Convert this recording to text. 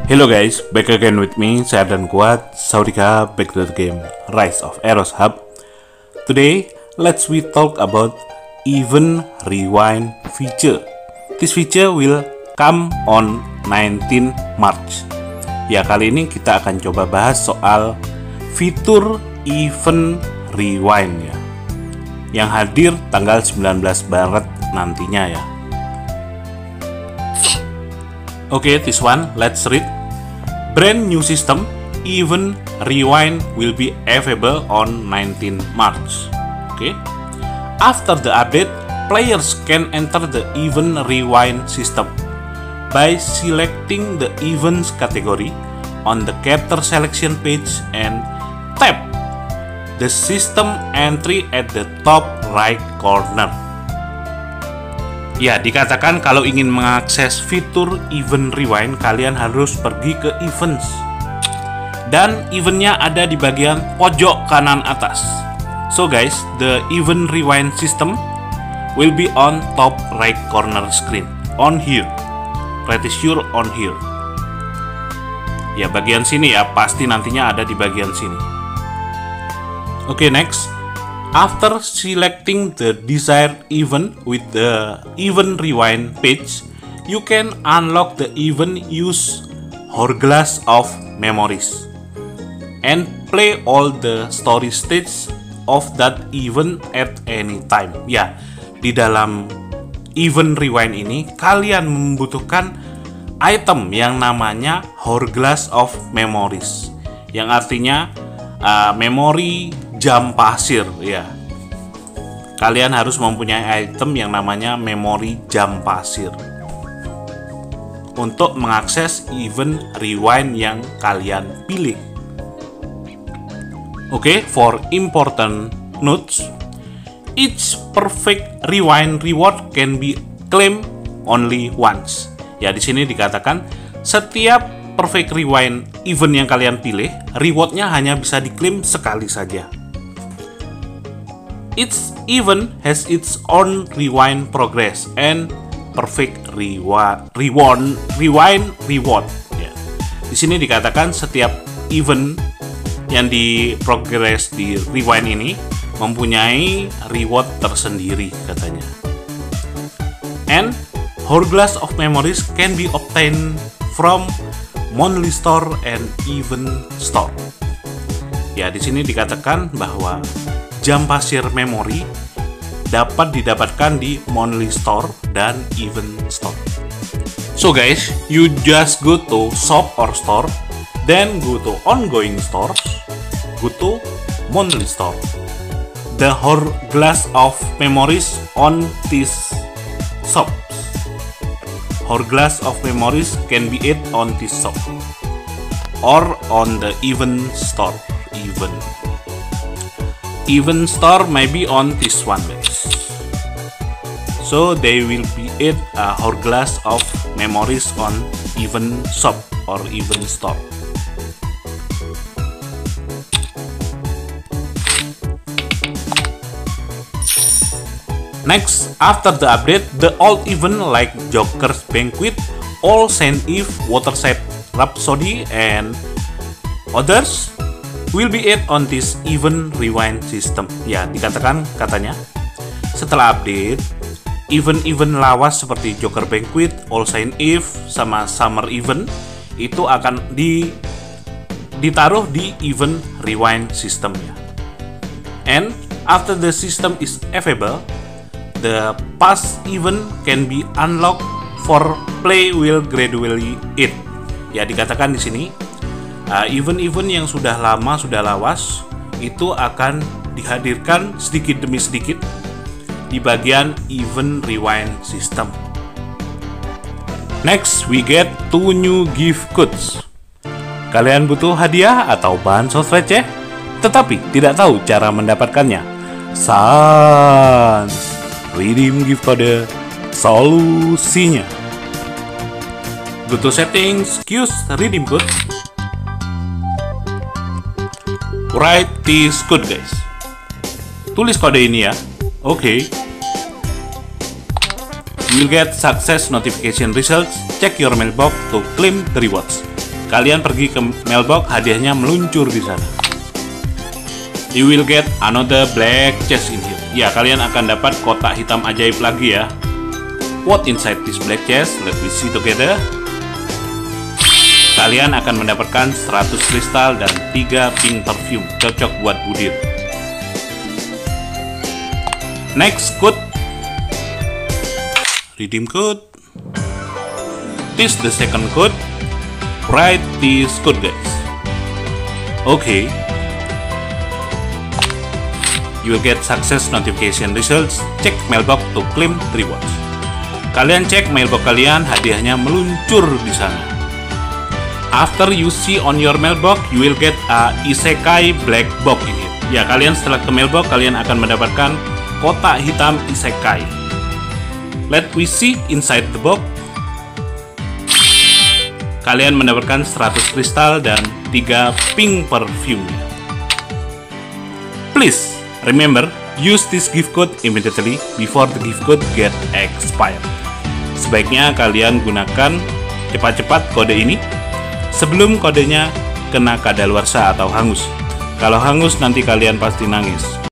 Hello guys, back again with me, saya dan Kuat, Saudika, back to the game, Rise of Eros Hub. Today, let's we talk about Event Rewind feature. This feature will come on 19 March. Ya, kali ini kita akan coba bahas soal fitur Event Rewind ya, yang hadir tanggal 19 Maret nantinya ya. Okay, this one, let's read. Brand new system, Event Rewind will be available on 19 March. Okay. After the update, players can enter the Event Rewind system by selecting the events category on the character selection page and tap the system entry at the top right corner. Ya, dikatakan kalau ingin mengakses fitur Event Rewind, kalian harus pergi ke Events. Dan eventnya ada di bagian pojok kanan atas. So guys, the Event Rewind system will be on top right corner screen. On here. Pretty sure on here. Ya, bagian sini ya, pasti nantinya ada di bagian sini. Oke, next. After selecting the desired event with the Event Rewind page, you can unlock the event use Hourglass of Memories and play all the story stage of that event at any time. Ya, di dalam Event Rewind ini kalian membutuhkan item yang namanya Hourglass of Memories, yang artinya memori jam pasir ya. Kalian harus mempunyai item yang namanya memori jam pasir untuk mengakses Event Rewind yang kalian pilih. Oke, for important notes, each perfect rewind reward can be claimed only once. Ya, di sini dikatakan setiap perfect rewind event yang kalian pilih, rewardnya hanya bisa diklaim sekali saja. Each event has its own rewind progress and perfect rewind reward. Ya. Di sini dikatakan setiap event yang di progress di rewind ini mempunyai reward tersendiri katanya. And Hourglass of Memories can be obtained from Monthly Store and Event Store. Ya, di sini dikatakan bahwa jam pasir memori dapat didapatkan di Monthly Store dan Event Store. So guys, you just go to shop or store, then go to ongoing stores, go to Monthly Store. The Hourglass of Memories on this shop. Hourglass of Memories can be it on this shop or on the Event Store. Event Store may be on this one guys. So they will be it a Hourglass of Memories on Event Shop or Event Store. Next, after the update, the old event like Joker's Banquet, All Saint Eve, Waterside Rhapsody, and others will be it on this Event Rewind system. Ya, dikatakan katanya setelah update, event-event lawas seperti Joker Banquet, All Saint Eve, sama Summer Event itu akan ditaruh di Event Rewind system ya. And after the system is available, the past event can be unlocked for play will gradually it. Ya, dikatakan di sini event-event yang sudah lama, sudah lawas itu akan dihadirkan sedikit demi sedikit di bagian Event Rewind system. Next, we get 2 new gift codes. Kalian butuh hadiah atau bansos receh, tetapi tidak tahu cara mendapatkannya? Sans redeem gift code solusinya. Go to settings, choose redeem code. Write this code guys. Tulis kode ini ya. Oke. You will get success notification results. Check your mailbox to claim the rewards. kalian pergi ke mailbox, hadiahnya meluncur di sana. You will get another black chest in here. Ya, kalian akan dapat kotak hitam ajaib lagi ya. What inside this black chest? Let me see together. Kalian akan mendapatkan 100 kristal dan 3 pink perfume, cocok buat budir. Next code, redeem code. This the second code. Write this code, guys. Okay. You will get success notification results. Check mailbox to claim rewards. Kalian cek mailbox kalian, hadiahnya meluncur di sana. After you see on your mailbox, you will get a isekai black box in here. Ya, kalian setelah ke mailbox, kalian akan mendapatkan kotak hitam isekai. Let we see inside the box. Kalian mendapatkan 100 kristal dan 3 pink perfume. Please remember, use this gift code immediately before the gift code get expired. Sebaiknya kalian gunakan cepat-cepat kode ini sebelum kodenya kena kadaluarsa atau hangus. Kalau hangus nanti kalian pasti nangis.